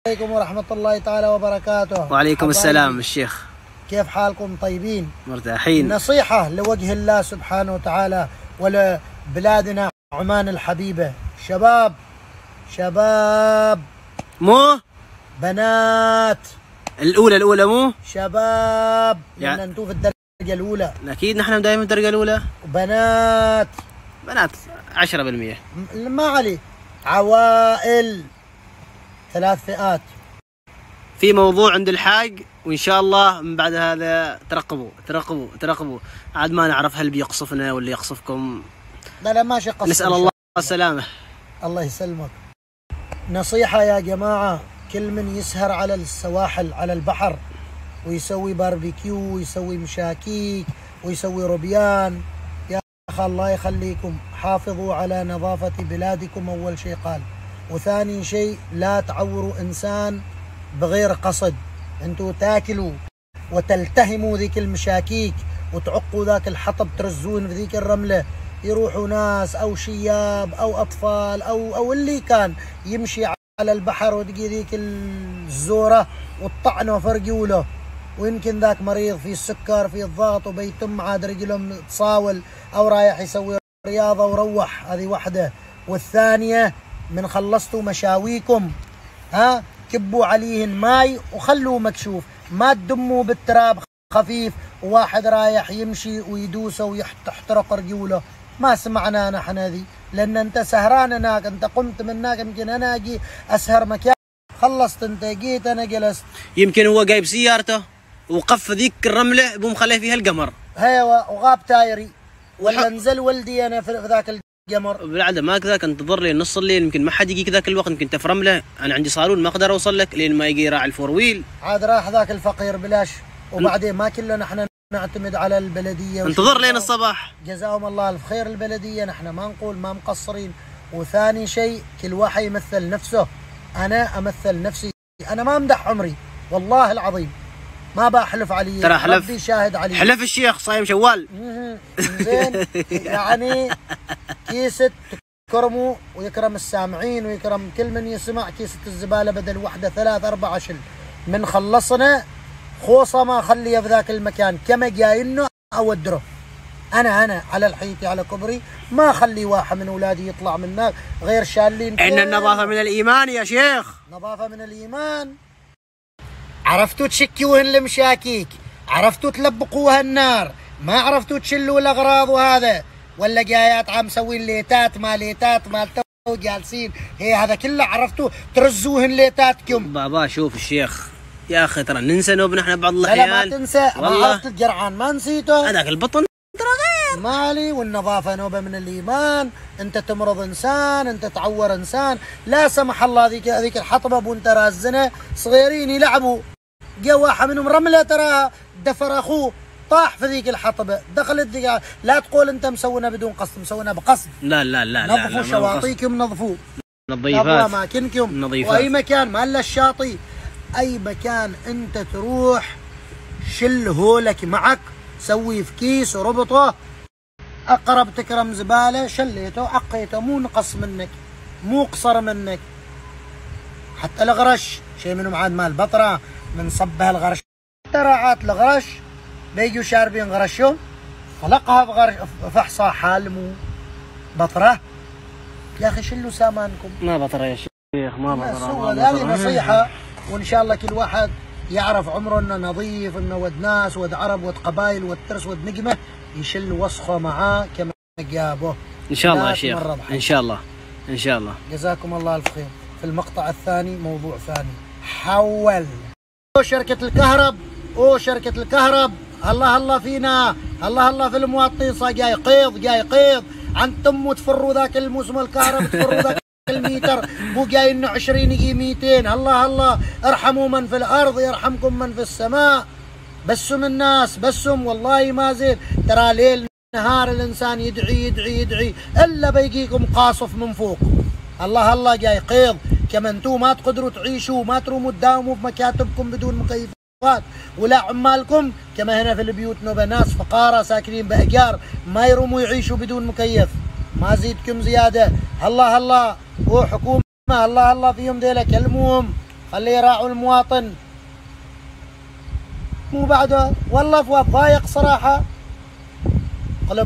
عليكم ورحمة الله تعالى وبركاته. وعليكم السلام الشيخ، كيف حالكم؟ طيبين؟ مرتاحين. نصيحة لوجه الله سبحانه وتعالى ولبلادنا عمان الحبيبة. شباب مو بنات، الأولى مو شباب يعني لأن انتم في الدرجة الأولى. أكيد نحن دائما الدرجة الأولى. بنات 10%. ما عليه. عوائل 3 فئات. في موضوع عند الحاج، وإن شاء الله من بعد هذا ترقبوا عاد ما نعرف هل بيقصفنا ولا يقصفكم. لا ماشي قصة. نسأل الله السلامة. الله يسلمك. نصيحة يا جماعة، كل من يسهر على السواحل على البحر ويسوي باربيكيو ويسوي مشاكيك ويسوي ربيان، يا أخي الله يخليكم حافظوا على نظافة بلادكم أول شيء قال، وثاني شيء لا تعوروا إنسان بغير قصد. انتوا تاكلوا وتلتهموا ذيك المشاكيك وتعقوا ذاك الحطب ترزون في ذيك الرملة، يروحوا ناس أو شياب أو أطفال أو اللي كان يمشي على البحر وتجي ذيك الزورة وتطعنه فرجوله، ويمكن ذاك مريض في السكر في الضغط وبيتم عاد رجلهم تصاول أو رايح يسوي رياضة وروح. هذه واحدة. والثانية، من خلصتوا مشاويكم كبوا عليهن ماي وخلوه مكشوف، ما تدموا بالتراب خفيف وواحد رايح يمشي ويدوسه ويحترق رجوله. ما سمعنا نحن هذه، لأن أنت سهران هناك، أنت قمت من هناك، يمكن أنا أجي أسهر مكان، خلصت أنت جيت أنا جلست. يمكن هو جايب سيارته وقف ذيك الرملة بمخليه فيها القمر، هيوا وغاب تايري ولا نزل ولدي أنا في ذاك القمر. بالعادة ما كذاك، انتظر لي نص الليل، يمكن ما حد يجيك ذاك الوقت، يمكن انت في رملة، أنا عندي صالون ما أقدر أوصل لك لين ما يجي راعي الفور ويل. عاد راح ذاك الفقير بلاش. وبعدين ما كله نحن نعتمد على البلدية، انتظر لين الصباح. جزاهم الله الف خير البلدية، نحن ما نقول ما مقصرين. وثاني شيء كل واحد يمثل نفسه، أنا أمثل نفسي، أنا ما أمدح عمري والله العظيم، ما بحلف عليه، ترى حلف، ربي شاهد عليه. حلف الشيخ صايم شوال. زين يعني كيسة تكرموا ويكرم السامعين ويكرم كل من يسمع. كيسة الزبالة بدل وحدة 3 4 شل من خلصنا خوصة ما خليها في ذاك المكان، كما جاينه أودره. أنا على الحيطي على كبري ما أخلي واحد من أولادي يطلع من هناك غير شالين. إن النظافة من الإيمان يا شيخ. نظافة من الإيمان. عرفتوا تشكيوهن المشاكيك، عرفتوا تلبقوها النار، ما عرفتوا تشلوا الأغراض وهذا، ولا جايات عم مسوين ليتات ما تو جالسين هي هذا كله عرفتوا ترزوهن ليتاتكم. بابا شوف الشيخ يا أخي، ترى ننسى نوب نحن بعض الأحيان. لا ما تنسى، ما عرفت الجرعان ما نسيته، هذاك البطن ترى غير مالي. والنظافة نوبة من الإيمان. أنت تمرض إنسان، أنت تعور إنسان، لا سمح الله هذيك الحطبة وأنت رازنة صغيرين يلعبوا، جا واحد منهم رملة تراها دفر أخوه طاح في ذيك الحطبة، دخلت ذيك. لا تقول أنت مسوينها بدون قصد، مسوينها بقصد. لا نظفوا شواطئكم، نظفوا نظيفات أماكنكم، نظيفات. وأي مكان ما إلا الشاطئ، أي مكان أنت تروح شل هولك معك، سوي في كيس وربطه، أقرب تكرم زبالة شليته عقيته، مو نقص منك مو قصر منك. حتى الغرش شيء منهم عاد مال بطرة من صبها الغرش، تراعات الغرش بيجوا شاربين غرشهم خلقها فحصة حال مو بطرة. يا أخي شلوا سامانكم. ما بطرة يا شيخ، ما بطرة. هذه نصيحة، وإن شاء الله كل واحد يعرف عمره إنه نظيف، إنه ود ناس ود عرب ود قبائل ود ترس ود نجمة، يشل وسخه معاه كما جابه. إن شاء الله يا شيخ، إن شاء الله. جزاكم الله الف خير. في المقطع الثاني موضوع ثاني، حول شركة الكهرب، الله فينا، الله في المواطنين، جاي قيض عن تم تفروا ذاك الموسم الكهرب، تفروا ذاك الميتر، مو جاي انه 20 يجي 200. الله ارحموا من في الارض يرحمكم من في السماء. بسم الناس بسم، والله ما زين. ترى ليل نهار الانسان يدعي الا بيجيكم قاصف من فوق. الله جاي قيض. كما انتم ما تقدروا تعيشوا، ما تروموا تداوموا في مكاتبكم بدون مكيفات، ولا عمالكم كما هنا في البيوت نوبة ناس فقارة ساكنين بأجار ما يروموا يعيشوا بدون مكيف. ما زيدكم زيادة. الله وحكومة الله فيهم ذيلا، كلموهم خليه يراعوا المواطن. مو بعده والله فؤاد ضايق صراحة، قلب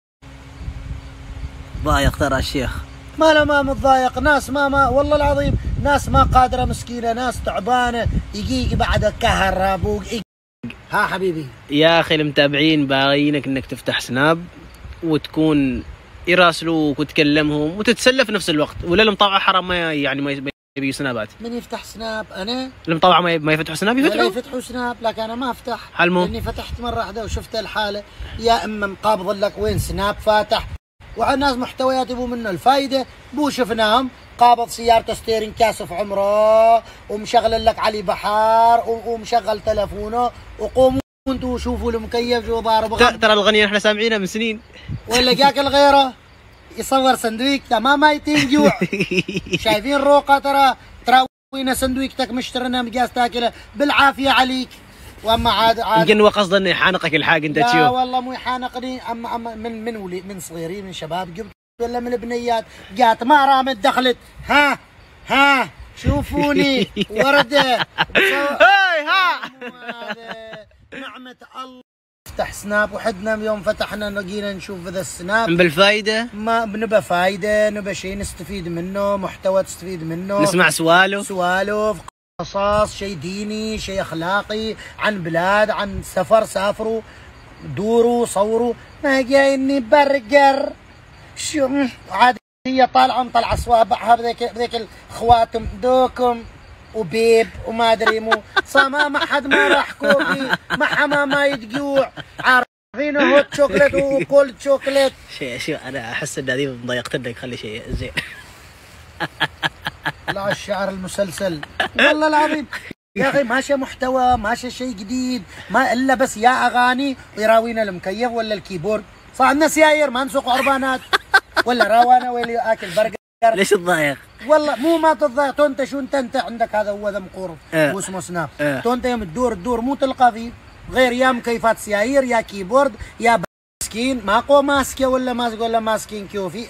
ضايق ترى الشيخ. ما لا ما متضايق، ناس ما والله العظيم ناس ما قادرة مسكينة، ناس تعبانة، يجي بعد كهرب ها حبيبي. يا اخي المتابعين باغيينك انك تفتح سناب وتكون يراسلوك وتكلمهم وتتسلى في نفس الوقت، ولا المطاوعة حرام ما يعني ما يبي سنابات؟ من يفتح سناب؟ انا المطاوعة ما يفتحوا سناب؟ يفتحوا سناب، لكن انا ما افتح. حلمو لاني فتحت مرة واحدة وشفت الحالة، يا اما مقابض لك وين سناب فاتح، وعلى ناس محتويات يبوا منه الفايدة، بو شفناهم قابض سيارته ستيرين كاسف عمره ومشغل لك علي بحار ومشغل تلفونه، وقوموا انتوا شوفوا المكيف جو ضارب. ترى الغنية احنا سامعينها من سنين. ولا جاك الغيره يصور سندويك تمام ما يتين جوع. شايفين روقه ترى وين سندويكتك مشترينها مقاس تاكله بالعافيه عليك. واما عاد يمكن هو قصده انه يحانقك الحاج انت تشوف. لا والله مو يحانقني، اما من صغيرين من شباب جبت ولا من البنيات جات ما رامت دخلت ها شوفوني ورده هاي ها نعمة الله. افتح سناب وحدنا يوم فتحنا لقينا نشوف ذا السناب بالفايدة، ما بنبى فايدة، نبى شيء نستفيد منه، محتوى تستفيد منه، نسمع سوالف قصص، شيء ديني، شيء اخلاقي، عن بلاد، عن سفر سافروا دوروا صوروا. ما جايني برجر شو عاد هي طالعه صوابعها بذيك الخواتم دوكم وبيب وما ادري مو ما حد ما راح كوفي ما حما ما يتجوع، عارفين هوت شوكليت وكولد شوكليت. شو انا احس ان هذه مضايقت لك، خلي شيء زين. لا الشعر المسلسل والله العظيم يا اخي ماشي محتوى، ماشي شيء جديد، ما الا بس يا اغاني ويراوينا المكيف ولا الكيبورد. صار عندنا سيايير ما نسوق عربانات ولا راوانا ويلي اكل برجر. ليش تضايق؟ والله مو ما تتضايق، تو انت شو انت عندك هذا هو ذا مقورف واسمه سناب. تو انت يوم تدور مو تلقى فيه غير يا مكيفات سيايير يا كيبورد يا ماسكين ماكو ماسكه ولا ماسك ولا ماسكين كيوفي.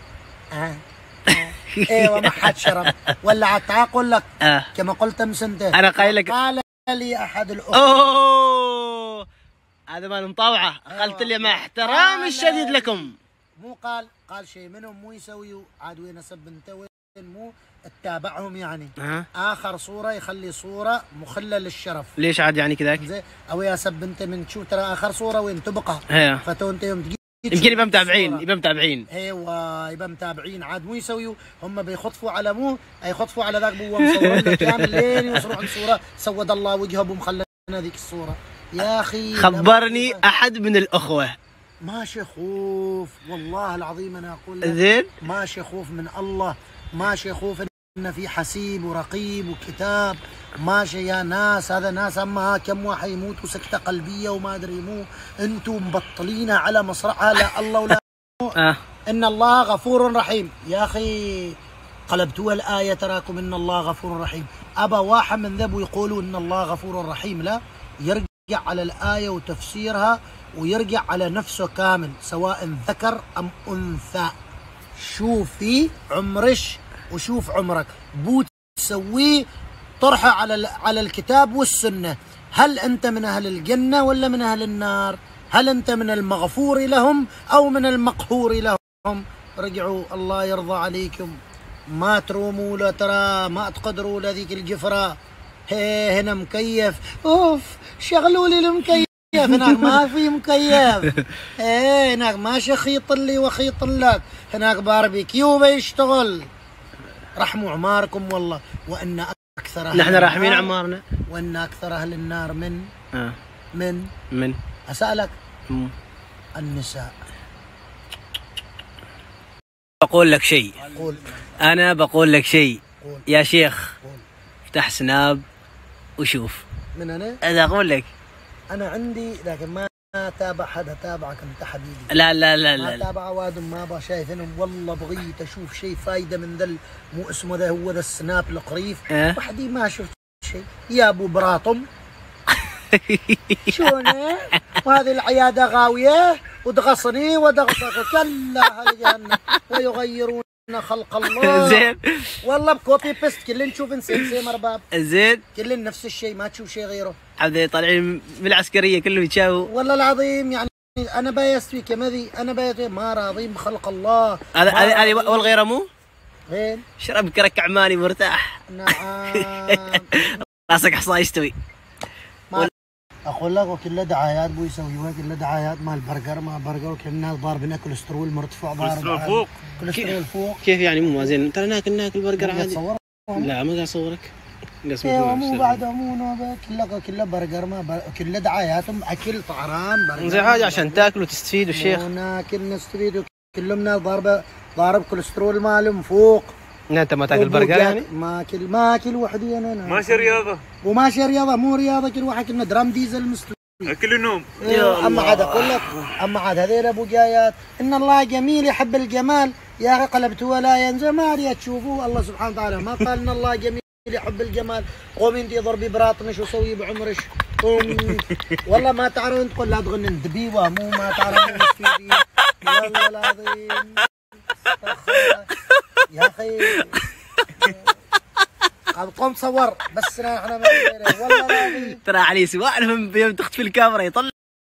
ايوه ما حد شرب ولا عتاقول لك كما قلت امس انت. انا قايل لك قال لي احد الاخوه اوه هذا مال مطاوعه، قلت لي مع احترامي الشديد لكم. مو قال شيء منهم مو يسوي عاد وين اسب انت وين مو تتابعهم يعني. اخر صوره يخلي صوره مخله للشرف. ليش عاد يعني كذاك؟ زين او يا سب انت من تشوف ترى اخر صوره وين تبقى. فتو انت يوم تجي يمكن يبقى متابعين ايوه يبقى متابعين عاد مو يسويوا هم بيخطفوا على مو يخطفوا على ذاك بو مصور لك كامل لين يوصلوا عند صوره سود الله وجههم ومخلنا ذيك الصوره. يا اخي خبرني احد من الاخوه ماشي خوف والله العظيم انا اقول لك زين ماشي خوف من الله، ماشي خوف ان في حسيب ورقيب وكتاب، ماشي يا ناس هذا ناس اما كم واحد يموت وسكته قلبيه وما ادري مو انتم مبطلينها على مصرعها. لا الله ولا ان الله غفور رحيم. يا اخي قلبتوا الايه تراكم ان الله غفور رحيم، ابى واحد من ذبوا يقولوا ان الله غفور رحيم، لا يرجع على الايه وتفسيرها ويرجع على نفسه كامل سواء ذكر ام انثى. شوفي عمرش وشوف عمرك بو تسويه طرحه على الكتاب والسنه. هل انت من اهل الجنه ولا من اهل النار؟ هل انت من المغفور لهم او من المقهور لهم؟ رجعوا الله يرضى عليكم، ما تروموا له ترى ما تقدروا لذيك الجفره. هنا مكيف اوف شغلوا لي المكيف، هناك ما في مكيف. هناك ماشي خيط لي وخيط لك، هناك باربيكيو بيشتغل. رحموا عماركم والله. وان اكثر اهل نحن راحمين عمارنا. وان اكثر اهل النار من اسالك النساء. بقول لك شيء، قول. انا بقول لك شيء يا شيخ. قول. افتح سناب وشوف. من انا اقول لك انا عندي لكن ما تابع حدا تابعك انت حبيبي. لا لا لا ما لا تابع وادم ما ابغى شايفينهم والله بغيت اشوف شيء فايده من ذا مو اسمه ذا هو ذا السناب القريف. وحدي ما شفت شيء يا ابو براطم. شلون وهذه العياده غاويه وتغصني ودغصك كلا اهل جهنم ويغيرون خلق الله. زين. والله بكوبي بيست كلنا نشوف نسيم ارباب. زين. كلنا نفس الشيء ما تشوف شيء غيره. عبد طالعين من العسكريه كلهم يتشاووا. والله العظيم يعني انا بايست فيك يا مذي، انا بايست ما راضين بخلق الله. هذه والغيره مو؟ وين؟ شرب كرك عماني مرتاح. نعم. راسك حصان يستوي. اقول لك وكله دعايات بو يسوي كله دعايات مال برجر ما برجر وكل الناس ضاربين كوليسترول مرتفع كوليسترول فوق. كوليسترول فوق. كيف يعني مو زين؟ ترى ناكل برجر عادي. تصور؟ لا ما قاعد اصورك. ايوه مو بعد مو نوبه كله برجر ما كله دعاياتهم اكل طعران برجر. زين حاجه عشان تاكل وتستفيد والشيخ. ناكل نستفيد كلهم ناس ضارب كوليسترول مالهم فوق. انت ما تاكل برجر يعني؟ ما اكل وحدي انا. ماشي رياضه وماشي رياضه مو رياضه كل واحد كنا درام ديزل مستوي. اكل النوم. اما عاد اقول لك اما عاد هذيل ابو جايات ان الله جميل يحب الجمال يا اخي قلبت ولا ينزل ما اريد تشوفوه. الله سبحانه وتعالى ما قال ان الله جميل يحب الجمال. قوم انت ضربي براطنش وسوي بعمرش. والله ما تعرفون تقول لا تغني دبيبه مو ما تعرفون مستفيدين. والله العظيم يا اخي قوم صور بس احنا والله العظيم ترى علي سواء يوم تختفي الكاميرا يطلع